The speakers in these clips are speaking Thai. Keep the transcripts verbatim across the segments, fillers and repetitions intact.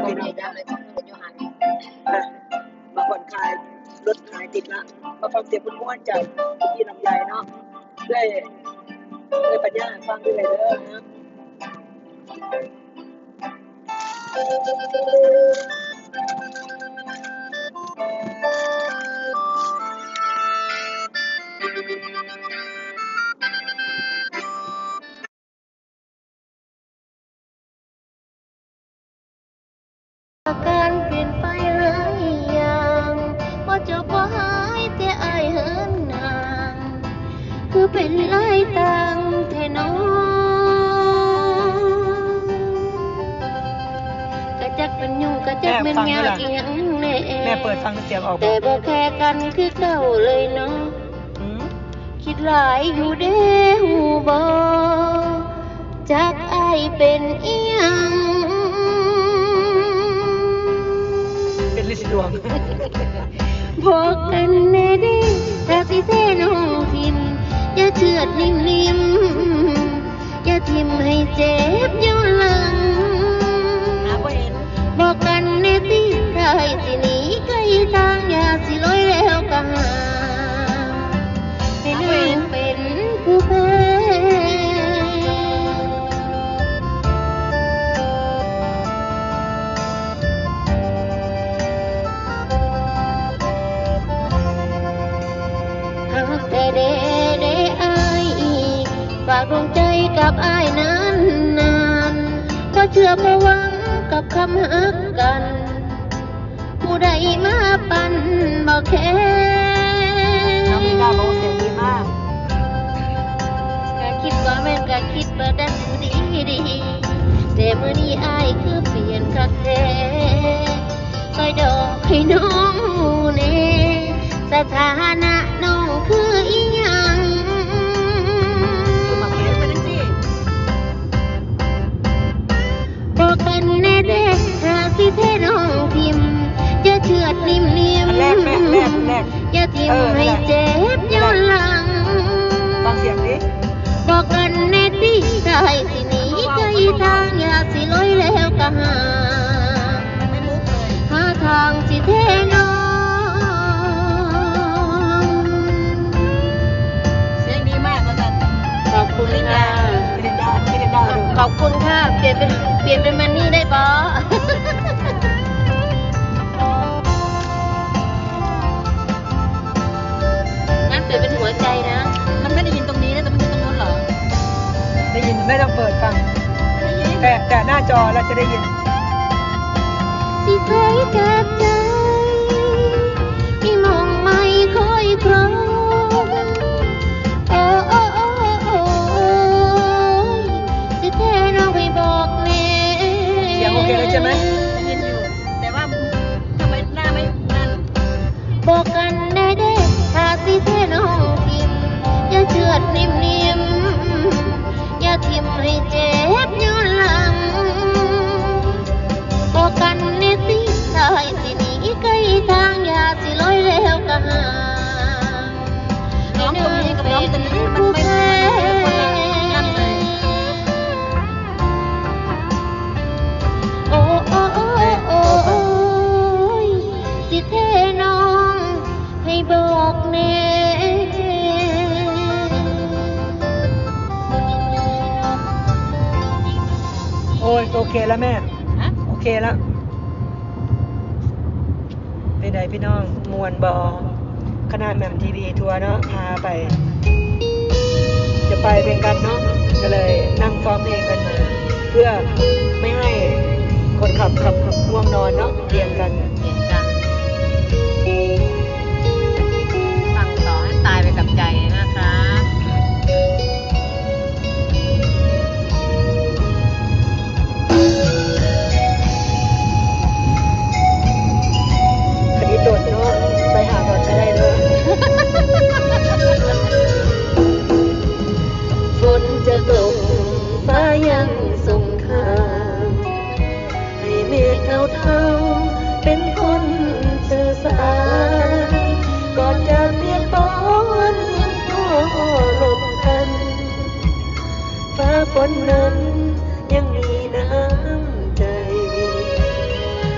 พี่น้องจ้าเลยต้องเป็นยูหันมาผ่อนคลายรถหายติดละมาฟังเสียงม้วนๆจากพี่ลำไยเนาะด้วยด้วยปัญญาฟังด้วยเลยเด้อนะการเปลี่ยนไปหลายอย่างว่าจะบ่หายแต่อายเหินห่างคือเป็นหลายต่างแท้น้องกะจักเป็นยุ่งกะจักเป็นยากอีหยังแน่แม่เปิดฟังเสียงออกแต่บ่แค่กันคือเก่าเลยเนาะคิดหลายอยู่เด้หูบ่จักอายเป็นอีหยังลิสิดวงบอกกันแน่ดิถ้าสิเทน้องทิมอย่าเชือดนิ่มๆอย่าทิมให้เจ็บย้อนหลังบอกกันแน่ดิถ้าให้สิหนีไกลทางอย่าสิลอยแล้วก็หาให้น้องเป็นผู้แพ้แต่เด้เด้อายฝากดวงใจกับอายนานนานก็เชื่อบ่หวังกับคำหักกันผู้ใดมาปั่นบ่แค่น้องมีดาวบอกเสียงดีมากก็คิดว่าแม่นก็คิดว่าดันดีดีแต่มื้อนี้อายคือเปลี่ยนคักแท้คอยดอกให้น้องแน่สถานะน้องคืออีหยังบอกกันแน่เด้ถ้าสิเทน้องทิมอย่าเชือดนิ่มๆอย่าทิมให้เจ็บย้อนหลังฟังเสียงดิบอกกันแน่ดิถ้าให้สิหนีไกลทางอย่าสิลอยแล้วก็หาหาทางสิเทน้องขอบคุณค่ะขอบคุณค่ะเปลี่ยนเป็นเปลี่ยนเป็นมันนี่ได้ปะงั้นเปลี่ยนเป็นหัวใจนะมันไม่ได้ยินตรงนี้นะแต่มันอยู่ตรงนู้นเหรอได้ยินไม่ต้องเปิดฟังแต่แต่หน้าจอเราจะได้ยินสิใครกับใจที่มองไม่ค่อยครองโอเคแล้วใช่ไหมได้ยินอยู่แต่ว่าทำไมหน้าไม่นั่นบอกกันแน่เด้ถ้าสิเทน้องทิมอย่าเชือดนิ่มๆอย่าทิมให้เจ็บย้อนหลังบอกกันแน่สิถ้าให้สิหนีไกลทางอย่าสิลอยแล้วก็หาน้องคนนี้กับน้องคนนี้มันไม่ได้นั่นเลยโอ้โอ้โอ้โอ้สิเทน้องให้บอกแน่โอ้ยโอเคแล้วแม่โอเคแล้วไปไหนพี่น้องมวนบอคณะแหม่มทีวีทัวร์เนาะพาไปจะไปเป็นกันเนาะก็เลยนั่งซ้อมเพลงกันมาเพื่อไม่ให้คนขับขับขับง่วงนอนเนาะเรียนกันเรียนกันฟังต่อให้ตายไปกับใจนะคะคดีตดเนาะไปหาตดจะได้เลยฝนจะตกฟ้ายังส่งข่าวให้เมฆเทาๆเป็นคนเชื่อสายก่อนจะเปียกปอนพ่อลมกันฟ้าฝนนั้นยังมีน้ำใจ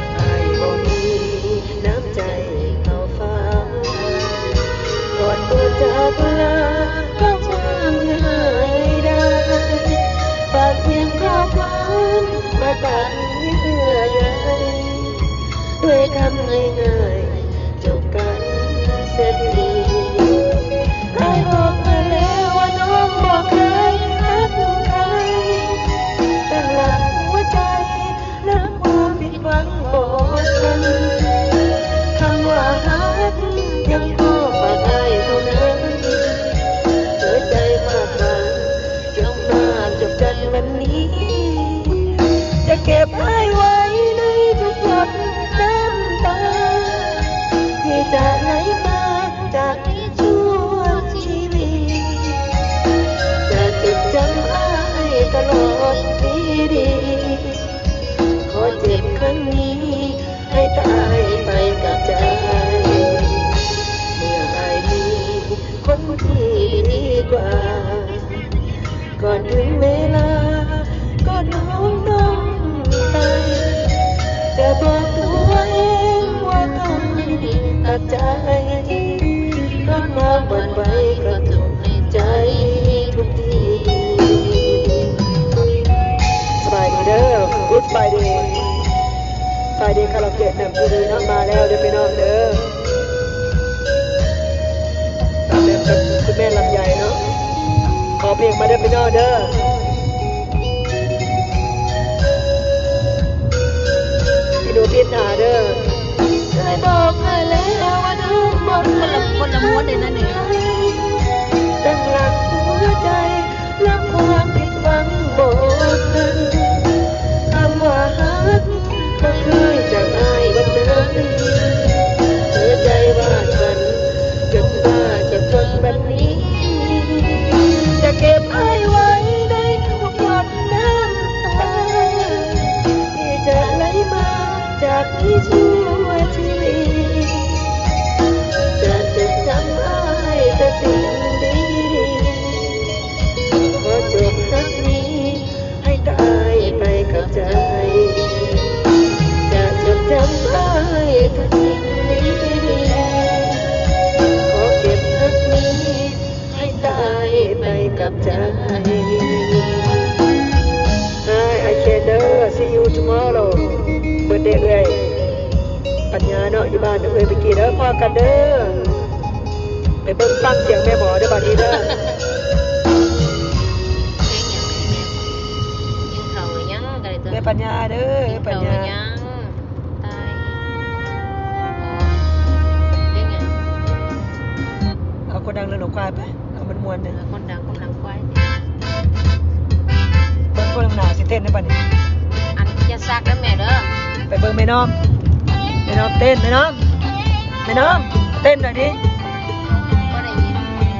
ด้วยคำง่ายๆจบกันเสียทีอายบอกมาแล้วว่าน้องบอกเคยรักใครแต่หลังหัวใจและความผิดหวังบอกกันคำว่าฮักยังพอฝากอายเท่านั้นเธอใจมากมายจงมาจบกันวันนี้จะเก็บอายไว้ในทุกหยดน้ำตาที่จะไหลมาจากชั่วชีวิตจะจดจำอายตลอดปีดีขอเจ็บครั้งนี้ให้ตายไปกับใจเมื่ออายมีคนที่ดีกว่าก่อนถึงเวลาก็น้องน้องไปแต่บอกตัวเองว่าต้องตัดใจก็มาบันไว้กระทบในใจทุกทีสบายดีเด้อ Good Friday Friday คาราโอเกะนำทีวีน้องมาแล้วเด้อพี่น้องเด้อตามเดิมกับคุณแม่ลำไยเนาะขอเพลงมาเด้อพี่น้องเด้อพี่ดูพี่หาเด้อได้บอกให้แล้วว่าน้องบอกคนละคนละม้วนเลยนะเนี่ยตั้งหลักหัวใจและความผิดหวังบอกกันคำว่าฮักก็เคยจากอายวันนั้นเธอใจว่าฉันจนบ้าจะจนแบบนี้จะเก็บอายไว้ในทุกหยดน้ำตาที่จะไหลมาจากที่ชั่วชีวิตจะจดจำอายแต่สิ่งดีๆขอจบรักนี้ให้ตายไปกับใจจะจดจำอายแต่สิ่งดีๆขอเก็บรักนี้ให้ตายไปกับใจ Hi, I can uh, see you tomorrow เบิร์ดเดย์เลยปัญญาเนาะอยู่บ้านเอ้ยไปกี่เด้อพ่อกันเด้อไปเบิ่งฟังเสียงแม่หมอเด้อบัดนี้เด้อ แม่ปัญญาเด้อปัญญาเอาคนดังเรื่องหนองควายไปเอามันมวนเนี่ยคนดังคนดังควายเบิ่งคนหนาสิเต้นได้บัดนี้อันจะซักแล้วแม่เด้อไปเบิ่งแม่น้อมแม่น้อมเต้นแม่น้อมแม่น้อมเต้นหน่อยดิบ่ได้ยิน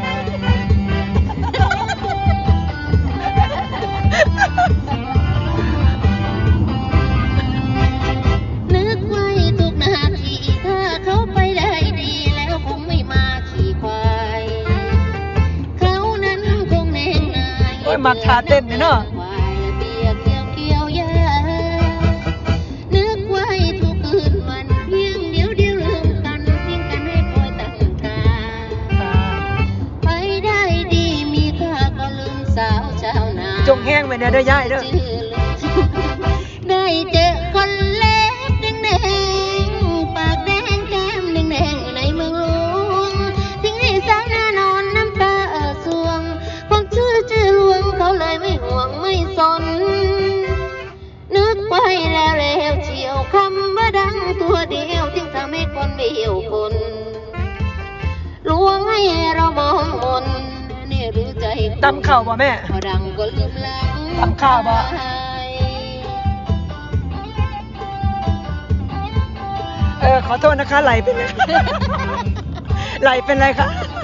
นึกไว้ทุกนาทีถ้าเขาไปได้ดีแล้วคงไม่มาขี่ควายเขานั้นคงแน่นายโอ้ยมักท่าเต้นเนาะควายและเบียเกี่ยวเกี่ยวยานึกไว้ทุกคืนวันเพียงเดียวเดียวลืมกันทิ้งกันให้คอยตั้งตาไปได้ดีมีค่าก็ลืมสาวชาวนาจงแห้งไปเนี่ยเด้อยายเด้อได้เจอคนเล็บแดงๆปากแดงแก้มแดงๆในเมืองหลวงทิ้งให้สาวหน้านอนน้ำตาสวงความชื่อชื่อหลวงเขาเลยไม่ห่วงไม่สนนึกไปแล้วแล้วเชียวคำว่าดังตัวเดียวจึงทำให้คนไม่เหี่ยวคนลวงให้เรามองมนนี่หรือใจตำข้าวบ่แม่พอดังก็ลืมหลังตำข้าวบ่ เออขอโทษนะคะไหลเป็นไร ไหลเป็นไรคะ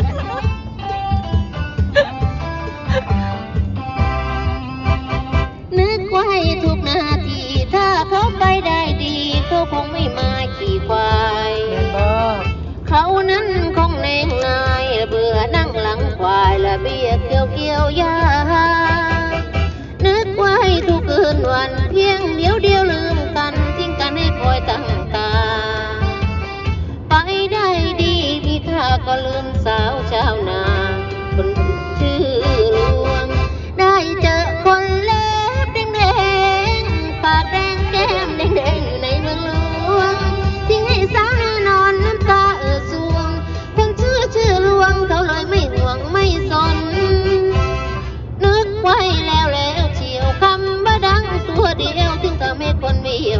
นึกไว้ทุกนาทีถ้าเขาไปได้ดีเขาคงไม่มาขี่ควายแม่นบ่เขานั้นคงแน่งนายเบื่อนั่งหลังควายและเบี้ยเกี่ยวเกี่ยวยานึกไว้ทุกคืนวันเพียงเดียวเดียวลืมกันทิ้งกันให้คอยตั้งตาไปได้ดีพี่ข้าก็ลืมสาว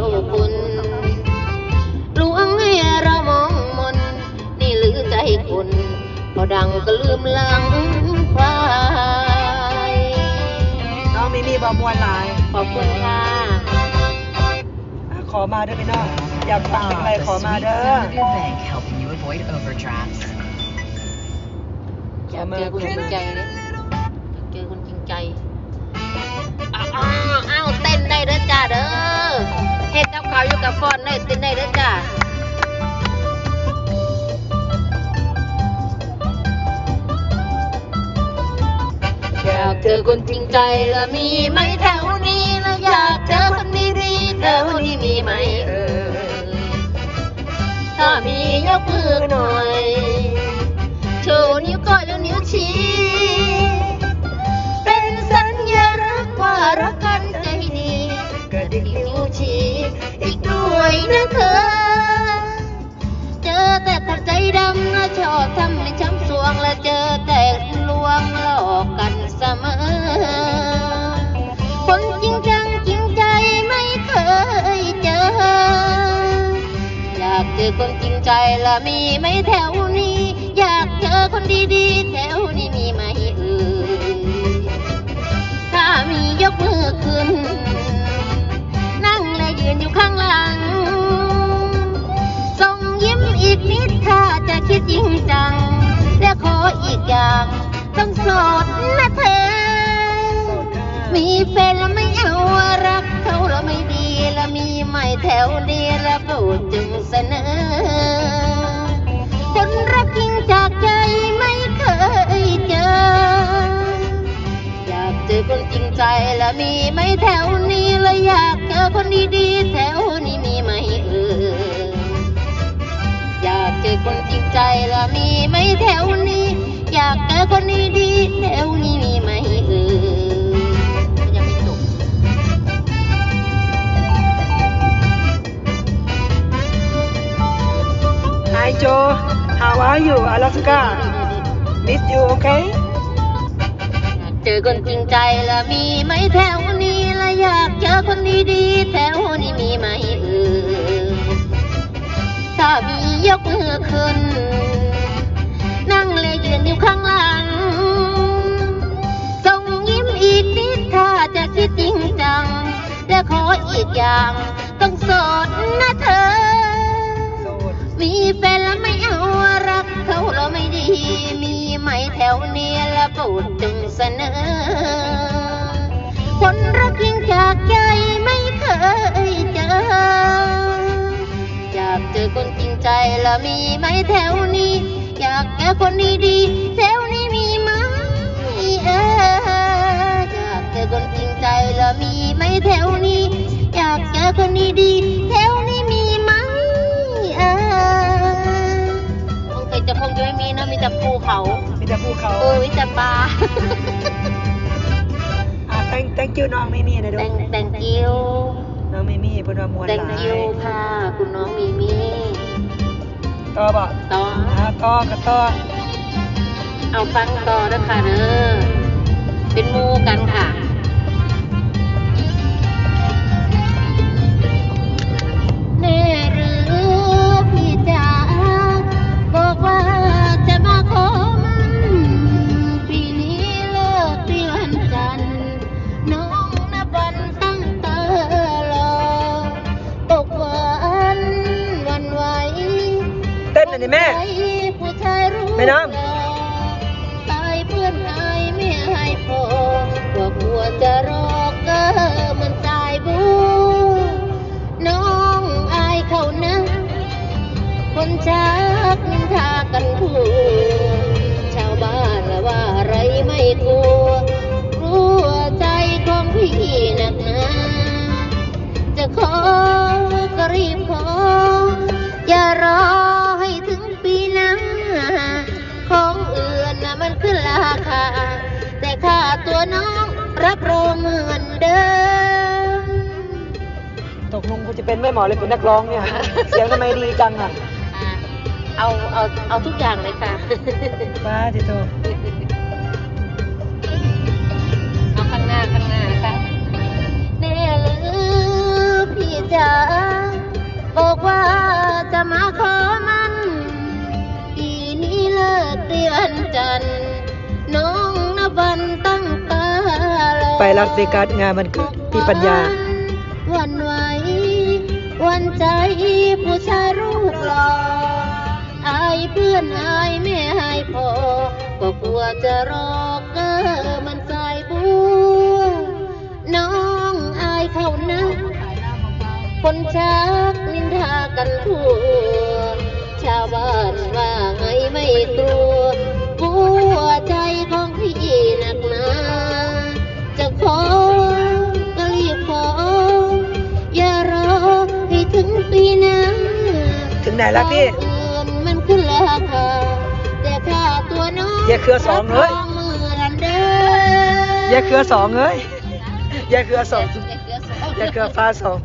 คุณลวงให้เรามองมนนี่หรือใจคุณพอดังก็ลืมหลังควายน้องมีมีบอมวนหลายขอบคุณค่ะอ่ะขอมาเด้อพี่น้องอยากฟังเพลงอะไรขอมาเด้อ Bank helping you avoid overdrafts. อยากเจอคนจริงใจเลยอยากเจอคนจริงใจอ้าวอ้าวอ้าวเต้นได้เด้อจ้าเด้อเฮ็ดกับเขาวอยู่กับฟอนได้เต้นได้เด้อจ้าอยากเจอคนจริงใจแล้วมีไหมแถวนี้แล้วอยากเจอคนดีๆแถวนี้มีไหมเออถ้ามียกมือหน่อยโชว์นิ้วก้อยแล้วนิ้วชี้เป็นสัญลักษณ์ว่ารักกันใจดีกระดิกนิ้วชี้อีกด้วยนะเธอเจอแต่คนใจดำนะชอบทำให้ช้ำสวงและเจอแต่ลวงหลอกกันเสมอคนจริงจังจริงใจไม่เคยเจออยากเจอคนจริงใจและมีไหมแถวนี้อยากเจอคนดีๆแถวนี้มีไหมเอ่ยถ้ามียกมือขึ้นนั่งและยืนอยู่ข้างหลังส่งยิ้มอีกนิดถ้าจะคิดจริงจังและขออีกอย่างต้องโสดนะเธอมีแฟนแล้วไม่เอารักเขาแล้วไม่ดีแล้วมีไหมแถวนี้แล้วโปรดจงเสนอคนรักจริงจากใจไม่เคยเจออยากเจอคนจริงใจแล้วมีไหมแถวนี้แล้วอยากเจอคนดีๆแถวนี้มีไหมเอออยากเจอคนจริงใจแล้วมีไหมแถวนี้อยากเจอคนดีๆแถวนี้มีไหมเออยังไม่จบ Hi Joe how are you Alaska miss you okay อยากเจอคนจริงใจแล้วมีไหมแถวนี้แล้วอยากเจอคนดีๆแถวนี้มีไหมเออถ้ามียกมือขึ้นนั่งเลยยืนอยู่ข้างหลังส่งยิ้มอีกนิดถ้าจะคิดจริงจังและขออีกอย่างต้องโสดนะเธอมีแฟนแล้วไม่เอารักเขาเราไม่ดีมีไหมแถวนี้และโปรดจงเสนอคนรักจริงจากใจไม่เคยเจออยากเจอคนจริงใจแล้วมีไหมแถวนี้อยากเจอคนดีๆแถวนี้มีไหมเอออยากเจอคนจริงใจแล้วมีไหมแถวนี้อยากเจอคนดีๆแถวนี้มีไหมเออคงเคยจะคงจะไม่มีนะมีแต่ภูเขามีแต่ภูเขาเออมีแต่ปลาอ่ะ thank thank you น้องไม่มีนะดู thank thank you น้องไม่มีเพิ่นว่ามวนหลาย thank you ค่ะ คุณน้องมีมีต่อบ่ต่ออ่ะต่อก็ต่อเอาฟังต่อนะคะเด้อเป็นหมู่กันค่ะแน่หรือพี่จ๋าบอกว่าจะมาขอมันปีนี้เลิกที่วันจันทร์น้องนับวันตั้งตารอตกหวานหวันไหวเต้นหน่อยดิแม่ผู้ชายรู้แม่น้ำตายเพื่อนอายไม่ให้พอว่ากลัวจะรอก็เหมือนตายบูน้องอายเขานะคนชักนินทากันทั่วชาวบ้านละว่าอะไรไม่กลัวรู้ว่าใจของพี่หนักหนาจะขอก็รีบขออย่ารอให้ถึงปีหน้าของอื่นนะมันขึ้นราคาแต่ค่าตัวน้องรับรองเหมือนเดิมตกลงกูจะเป็นแม่หมอเลยเป็นนักร้องเนี่ย เสียงทำไมดีจังอ่ะอ่าเอาเอาเอาทุกอย่างเลยค่ะป้าจิโตเอาข้างหน้าข้างหน้าค่ะแน่หรือพี่จ๋าญาบอกว่าจะมาขอมันปีนี้เลิกเรียนจันทร์น้องนบันตั้งตารอไปลาสเวกัสงานมันเกิดพี่ปัญญาวันไหววันใจผู้ชายรูปหล่ออายเพื่อนอายแม่อายพ่อก็กลัวจะรอเกอมันสายบัวน้องอายเขานะคนชักนินทากันทั่วชาวบ้านว่าไงไม่กลัวหัวใจของพี่หนักหนาจะขอก็รีบขออย่ารอให้ถึงปีหน้าถึงไหนแล้วพี่เงินมันขึ้นราคาแต่ค่าตัวน้องแยกเครือสองเลยมือกันเด้อแยกเครือสองเอ้ยแยกเครือสองแยกเครือฟ้าสอง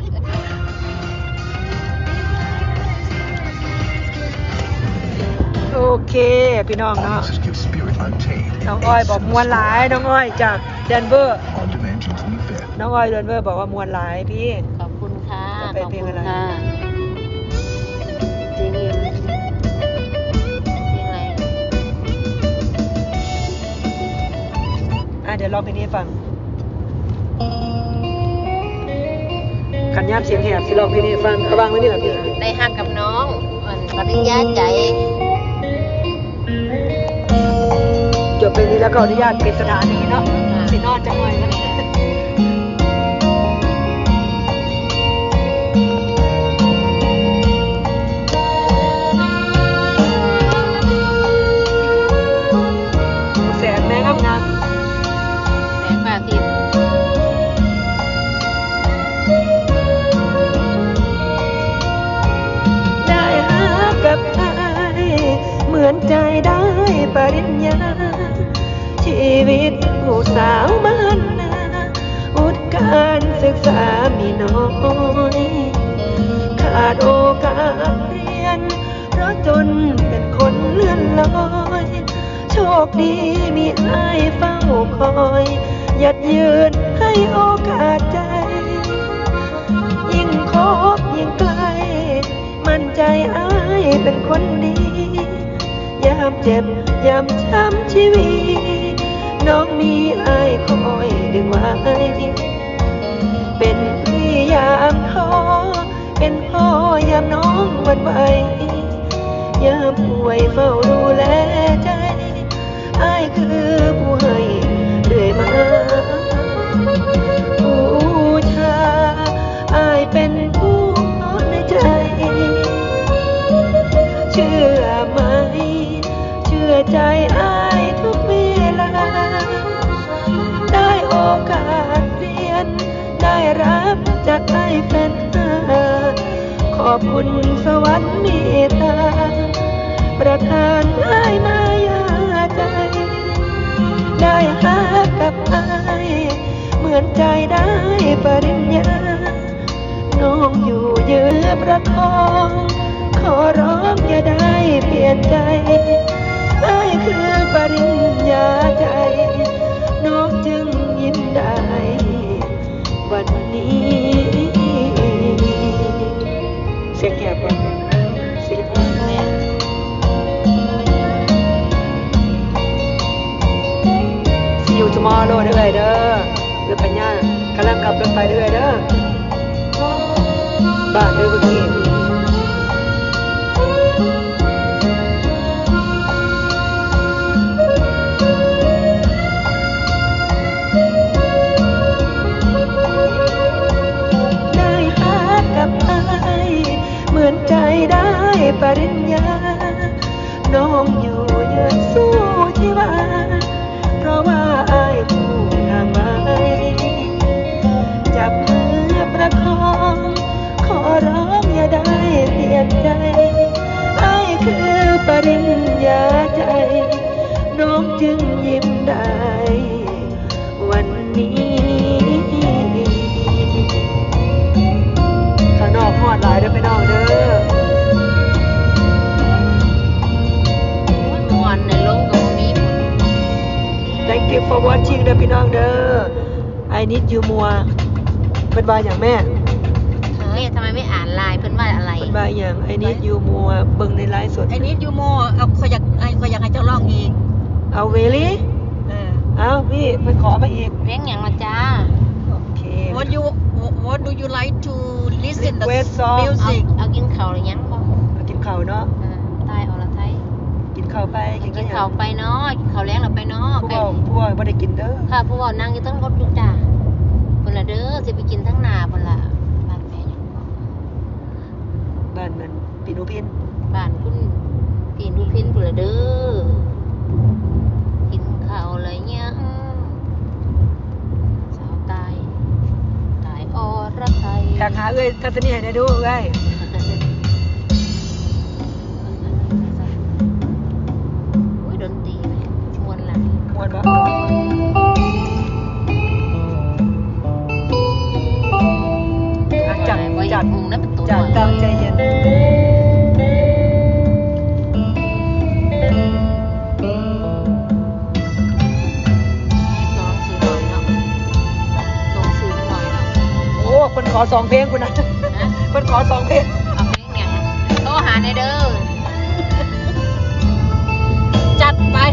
โอเคพี่น้องเนาะ Artists give Spirit Untamed น้องอ้อยบอกมวนหลายน้องอ้อยจากเดนเวอร์ on demand June twenty-fifth. น้องอ้อยเดนเวอร์บอกว่ามวนหลายพี่ขอบคุณค่ะจะไปเพลงอะไรขบคุณค่ะเพลงอะไรเพลงอะไรอ่ะเดี๋ยวร้องเพลงนี้ให้ฟังขันยามเสียงแหบสิร้องเพลงนี้ให้ฟังเอาวางไว้นี่แหละพี่ได้ฮักกับน้องอ่อนปริญญาใจจบเพลงนี้แล้วก็อนุญาตปิดสถานีเนาะสินอนจังหน่อยกันแสงแม่งามแสงพระอาทิตย์ๆได้หากับใครเหมือนใจได้ปริญญาชีวิตผู้สาวบ้านนาอุดการศึกษามีน้อยขาดโอกาสเรียนเพราะจนเป็นคนเลื่อนลอยโชคดีมีอ้ายเฝ้าคอยหยัดยืนให้โอกาสใจยิ่งคบยิ่งไกลมั่นใจอ้ายเป็นคนดียามเจ็บยามช้ำชีวิตน้องมีอ้ายคอยดึงไว้เป็นพี่ยามท้อเป็นพ่อยามน้องหวั่นไหวยามป่วยเฝ้าดูแลใจอ้ายคือผู้ให้เรื่อยมาผู้ชาอ้ายเป็นผู้นอนในใจเชื่อไหมเชื่อใจอ้ายทุกเวลาได้โอกาสเรียนได้รับจากอ้ายแฟนตาขอบคุณสวรรค์เมตตาประทานอ้ายมายาใจได้หากับอ้ายเหมือนใจได้ปริญญาน้องอยู่ยืนประคองขอร้องอย่าได้เปลี่ยนใจอ้ายคือปริญญาใจน้องจึงยิ้มได้วันนี้เสียงแหบก่อนเสียงแหบSee you tomorrow เด้อเด้อเด้อปัญญากำลังขับรถไปเด้อเด้อบ้านเด้อเมื่อกี้เหมือนใจได้ปริญญาน้องอยู่ยืนสู้ชีวาเพราะว่าอ้ายผู้ทางไว้จับมือประคองขอร้องอย่าได้เปลี่ยนใจอ้ายคือปริญญาใจน้องจึงยิ้มได้วันนี้ข้างนอกฮอดหลายเด้อไปน้องเด้อม่วนในโลกก็มีผล Thank you for watching เด้อพี่น้องเด้อ I need you more เป็นว่าอย่างแม่ค่ะม่ทำไมไม่อ่านไลน์เพิ่นว่าอะไรเพิ่นว่าอย่างไอ้นิดอยู่มัวเบิ่งในไลฟ์สดไอ้นิดยูโมเอาขอยอยากไอ้ขอยอยากให้เจ้าร้องอีกเอาเวลี่เออเอาพี่ไปขอมาอีกเพลงหยังละจ้าโอเค What you What do you like to listen the Request song เอา music เอากินข้าวหรือยังบ่มากินข้าวเนาะอ่าตายอรไทยกินข้าวไปกินกิข้าวน หยัข้าวงไปเนาะกินข้าวแล้งเราไปเนาะผู้ไก่บ่าวผู้บ่าวบ่ได้กินเด้อค่ะผู้เว้านั่งอยู่ทั้งรถอยู่จ้าเพิ่นละเด้อสิไปกินทั้งหน้าเพิ่นล่ะบ้านแม่หยังบ่บ้านนั้นปีนูพินบ้านคุณพี่ดูพินเพิ่นละเด้อกินข้าวเลยยังสาวตายตายอรไทยอยากหาเอ้ยทัศนีให้ได้ดูเอ้ยอุ้ยดนตรีแม่มวนหลังม่วนบ่อ่ะจัดไว้จัดมุงนั้นเป็นตัวจัดตามใจเย็นน้องซื้อหน่อยเนาะน้องซื้อหน่อยเนาะโอ้เพิ่นขอสองเพลงคุณนะนะเพิ่นขอสองเพลงเอาเพลงหยังโทรหาในเด้อจัดไป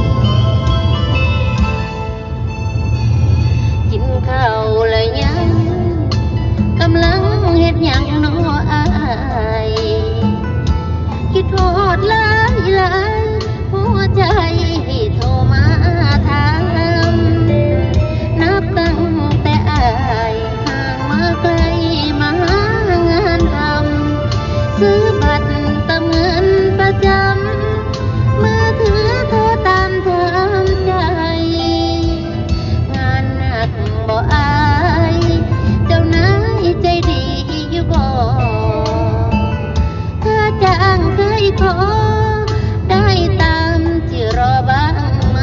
กินข้าวเลยยังกำลังเฮ็ดหยังน้ออายคิดโทษหลายหลายหัวใจโทรมาถามนับตั้งแต่อายห่างมาไกลมาหางานทำซื้อบัตรเติมเงินประจำมือถือโทรตามถามใจงานหนักบ่อายเจ้านายใจดีอยู่บ่ถ้าจ้างเคยขอได้ตามที่รอบ้างไหม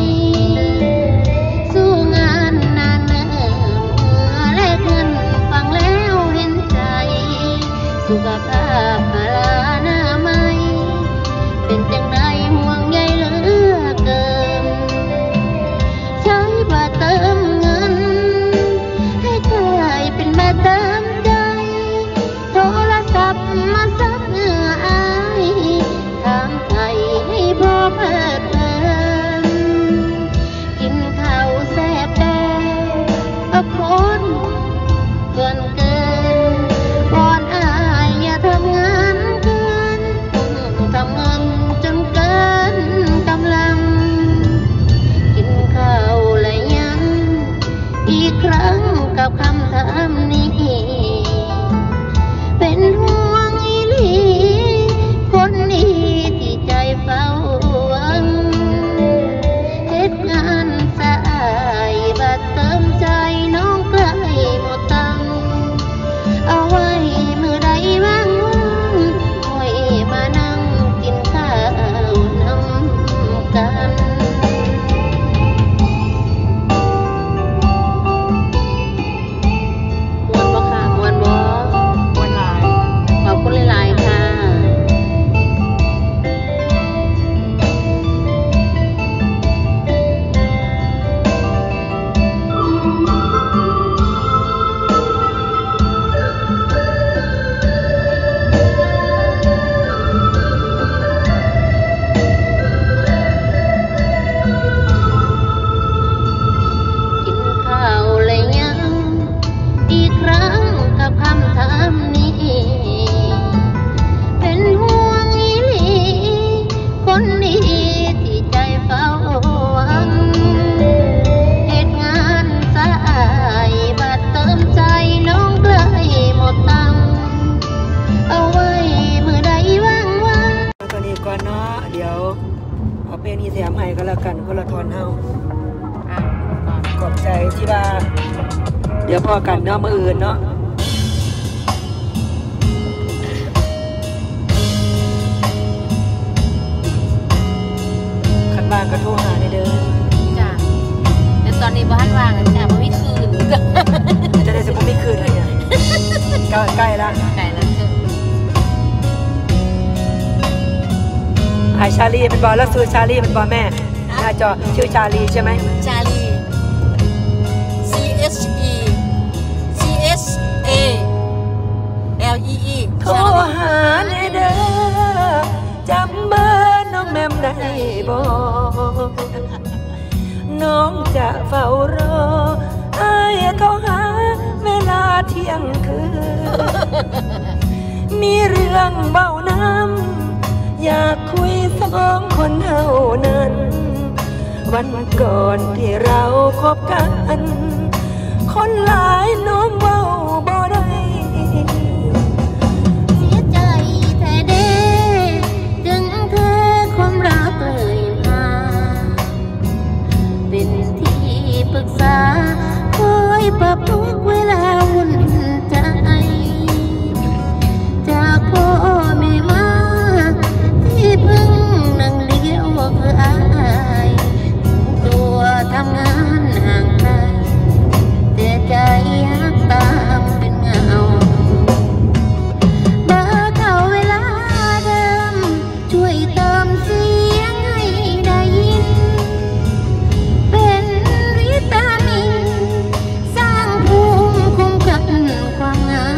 สู้งานนานเนิ่นแลกเงินฟังแล้วเห็นใจสุขภาพพลาหน้าไหมเป็นจังใดห่วงใยเหลือเกินใช้บัตรเติมเงินให้กลายเป็นบัตรเติมใจโทรศัพท์มาซับเหงื่ออายถามไทยให้พอเพลิดเพลินกินข้าวแซ่บแดงเอาคนเกินเกินวอนอายอย่าทำงานเกินทำเงินจนเกินกำลัง กินข้าวและยังอีกครั้งกับคำถามนี้ เป็นห่วงอีหลีคนดีที่ใจเฝ้าหวังเฮ็ดงานสายบัตรเติมใจน้องใกล้หมดตังค์เอาไว้มือใดว่างๆค่อยมานั่งกินข้าวนำกัน มวนบ่ค่ะมวนบ่ม่วนหลายขอบคุณหลายๆค่ะกินข้าวเลยยังอีกครั้งกับคำถามนี้ เป็นห่วงอีหลีคนดีที่ใจเฝ้าหวังเหตุงานสายบัตรเติมใจน้องใกล้หมดตังค์เอาไว้มือใดว่างว่างเอาตัวนี้ก่อนเนาะเดี๋ยวเอาเพลงนี้แถมให้ก็แล้วกันคนละทอนเฮาอ่ะขอบใจที่ว่าเดี๋ยวพอกันเนาะมื้ออื่นเนาะคันบ้านก็โทรหาได้เด้อจ้ะแต่ตอนนี้บ้านว่างอะจ้ะบ่มีคืนจะได้สิบ่มีคืนอะไรเนี่ยใกล้ใกล้ละไก่แล้วเกินไอชาลีเป็นบอลแล้วซื้อชาลีเป็นบอลแม่หน้าจอชื่อชาลีใช่ไหมชาลี C H E C S A L E E โทรหาแน่เด้อจำเบอร์น้องแม่มได้บ่น้องจะเฝ้ารออ้ายโทรหาเวลาเที่ยงคืนมีเรื่องเบาน้ำอยากคุยสองคนเท่านั้นวันก่อนที่เราคบกันคนหลายน้องเว้าบ่ได้เสียใจแท้เด้ถึงเธอความรักเลยมาเป็นที่ปรึกษาคอยปรับทุกเวลาวุ่นใจจากพ่อแม่มาที่เพิ่งนั่งเลี้ยวคืออายตัวทำงานห่างไกลแต่ใจยักตามเป็นเงาเบอร์เก่าเวลาเดิมช่วยเติมเสียงให้ได้ยินเป็นวิตามินสร้างภูมิคุ้มกันความเหงา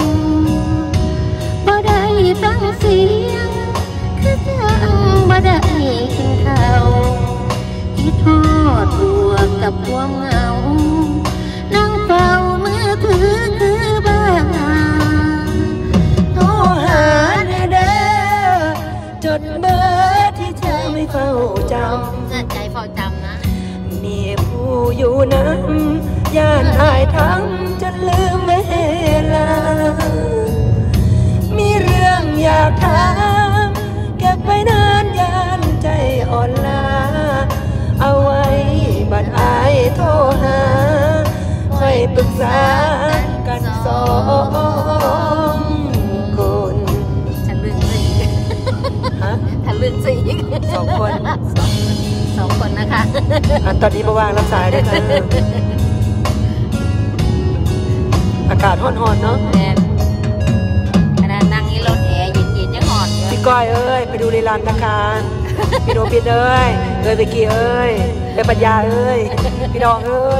บ่ได้ฟังเสียงคือจังบ่ได้กินข้าวคิดทอดบวกกับความเหงานั่งเฝ้ามือถือคือบ้าโทรหาแน่เด้อจดเบอร์ที่เธอไม่เฝ้าจำใจเฝ้าจำนะมีผู้อยู่นั้นย่านอายทำจนลืมเวลามีเรื่องอยากถามเก็บไว้นานย่านใจอ่อนล้าเอาไว้บัดอายโทรหาค่อยปรึกษากันสองคนทะลึ่งสิฮะทะลึ่งสิสองคนสองคนนะคะอันตอนนี้มาวางรับสายด้วยค่ะอากาศร้อนๆเนาะแม่นขนาดนั่งนี่รถแอร์เย็นๆยังหอนอยู่พี่ก้อยเอ้ยไปดูลีลานนะคะพี่โดพินเอ้ยเอ้ยไปกี่เอ้ยไปปัญญาเอ้ยพี่ดองเอ้ย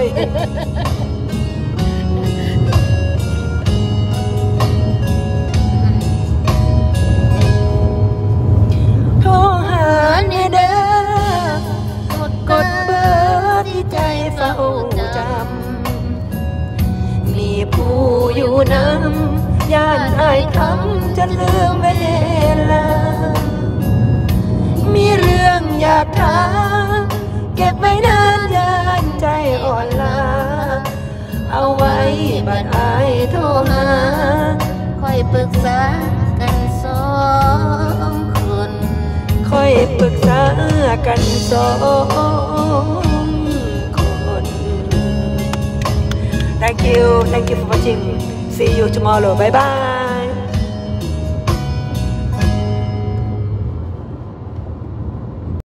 โทรหาแน่เด้อกดเบอร์ที่ใจเฝ้าจำมีผู้อยู่นำย่านอายทำจนลืมเวลามีเรื่องอยากถามเก็บไว้นานย่านใจอ่อนล้าเอาไว้บัดอายโทรหาค่อยปรึกษากันสองคนค่อยปรึกษากันสองคน Thank you Thank you for watching See you tomorrow Bye bye